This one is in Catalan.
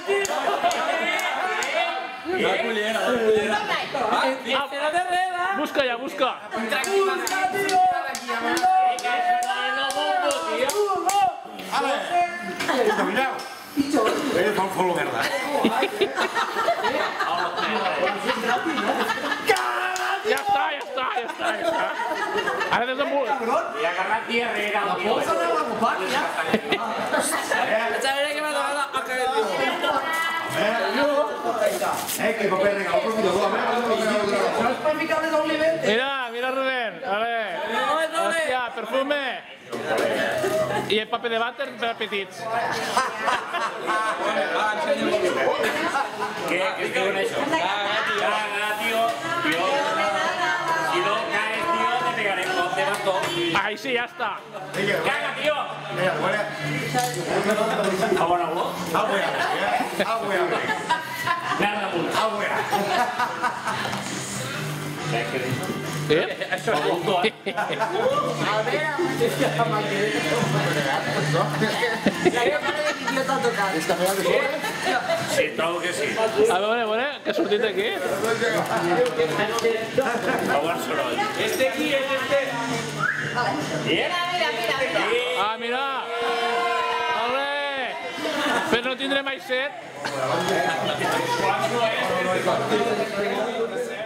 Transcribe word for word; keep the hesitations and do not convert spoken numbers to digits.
La cullera, la cullera. La darrera. Busca ja, busca. Busca, tio. Ale! Domineu! Ell fa un follow merda. Ja està, ja està, ja està, ja està. Ara desenvolupa. Li ha agarrat diarrea. La posa de la companya. Sabré que m'ha donat a caer. Eh, que paper regalo per millor. No és per ficar-les a un nivell. Mira, mira Rubén. Vale. Hòstia, perfume. I el paper de vàter per a petits. Què? Què es diuen això? Caga, tio. Tio. Si no caes, tio, te pegaré un cop de bastó. Ahí sí, ja està. Caga, tio. Mira, huele. A bona olor? Ah, voy a ver. Ah, voy a ver. Merda puta. Ah, voy a ver. Saps què dius? Eh? Això és Adulto, eh? Sí, trobo que sí. A veure, a veure, què ha sortit aquí? Fa bon soroll. Este aquí és este. Mira, mira, mira, mira. Ah, mira! Ole! Per no tindre mai set. Quan no és?